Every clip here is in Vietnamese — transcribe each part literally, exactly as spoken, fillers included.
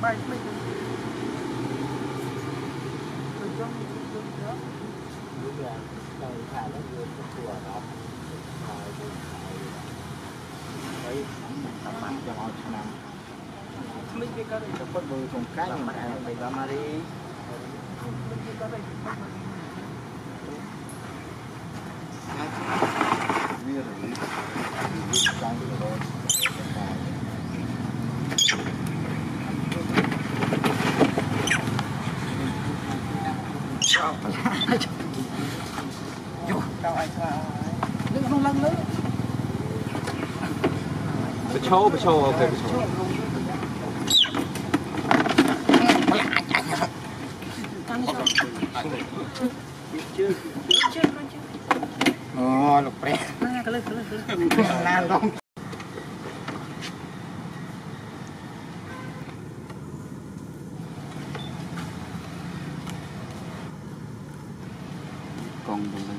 bay mấy cái tôi trong tôi đó đúng là trời thả nó vừa cái chùa đó đấy tầm mặt cho họ nằm mấy cái cái nó có vừa cùng cái mà mình Amari mấy cái cái We're really trying to go. Đâu ai sao? Đừng không lăn nữa. Bị chô, bị chô, ok, bị chô. Ồ, lục bè. Cái lên, cái lên, cái lên. Lan không. Còn đồng này.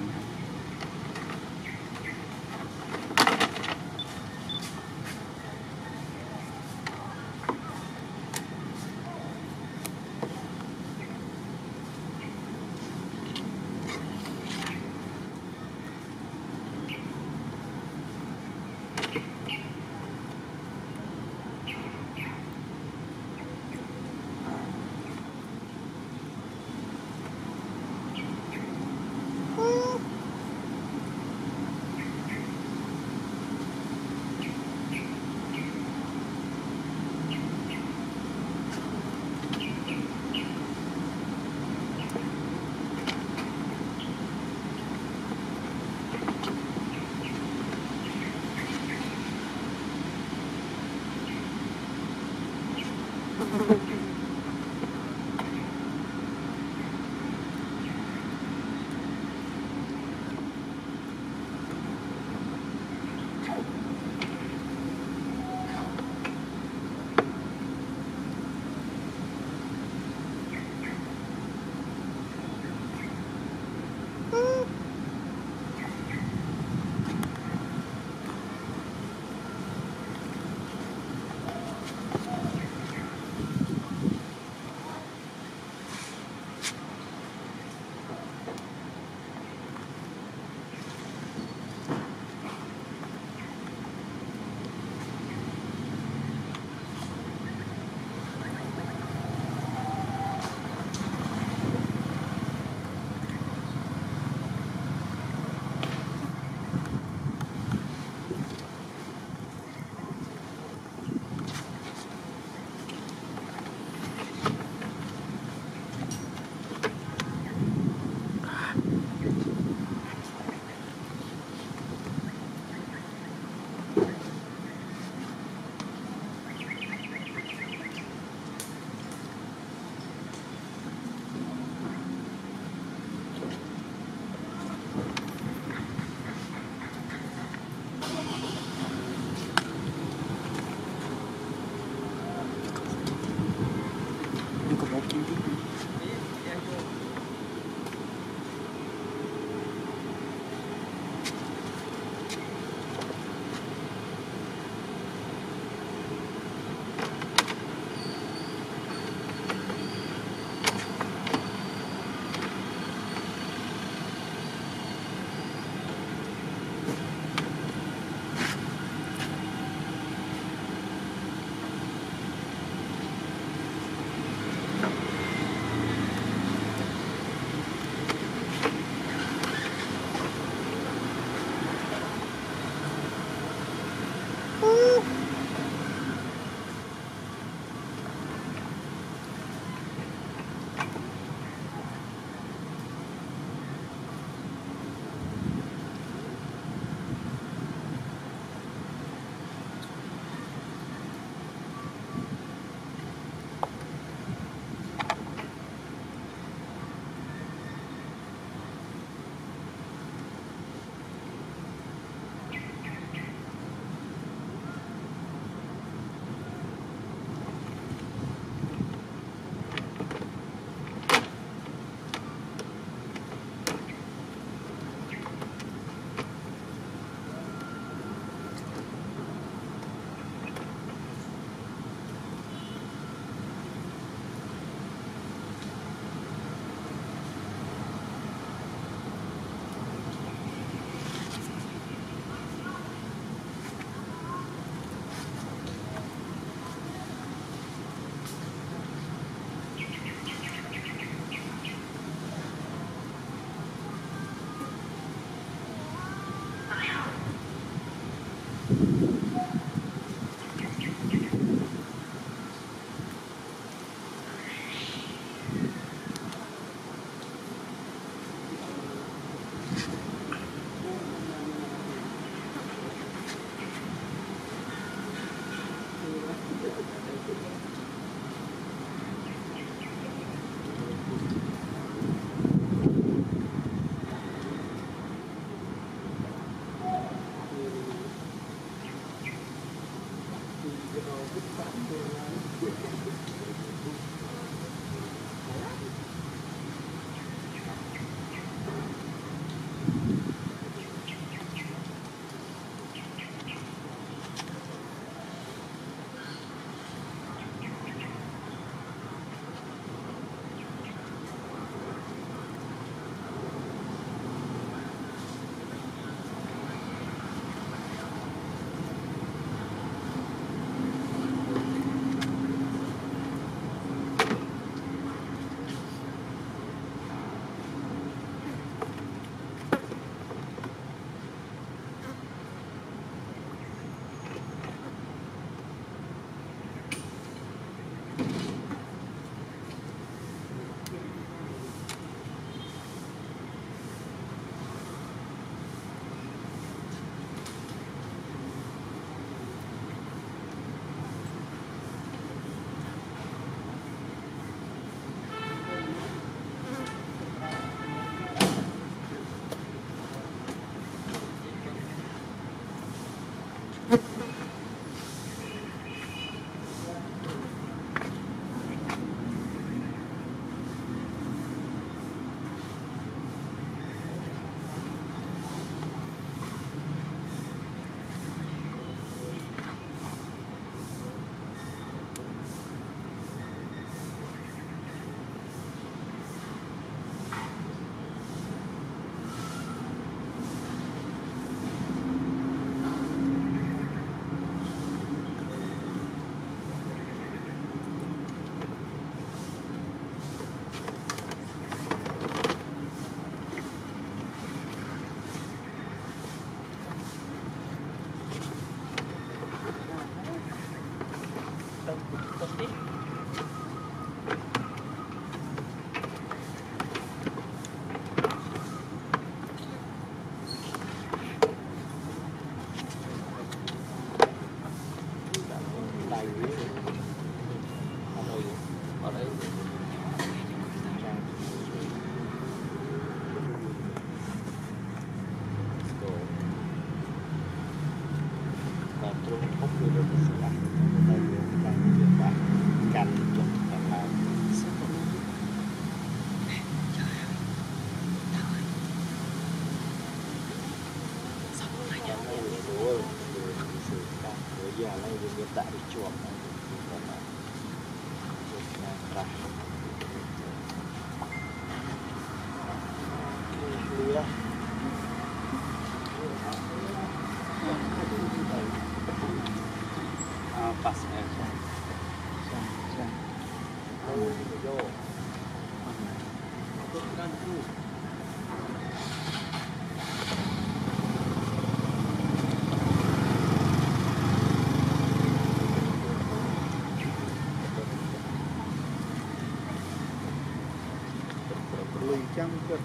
Trăm cực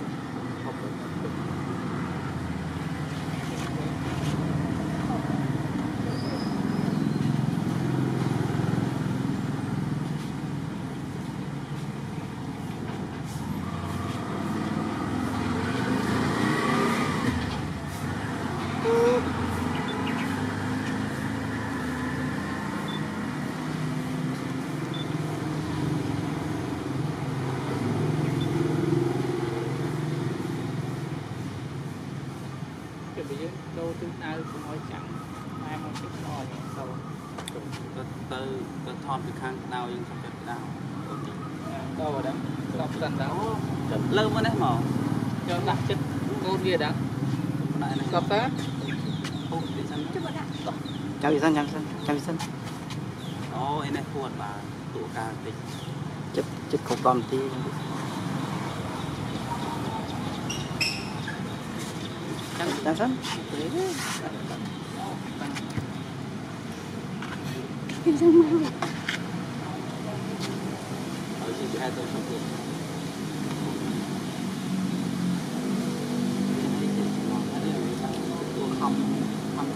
đâu từ nào cũng nói chẳng ai mà thích nói đâu từ từ từ thon từ khang nào nhưng không được nào đâu rồi đó đọc dần đó lâu mới đấy mà cho đặt chân con kia đã đọc sát chào đi sân chào sân chào đi sân ô anh này buồn mà tụ ca tịch chụp chụp không còn tí chào sân kinh doanh mau ở chỉ hai tôi không được tôi không không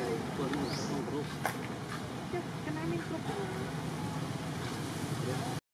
Kenapa ini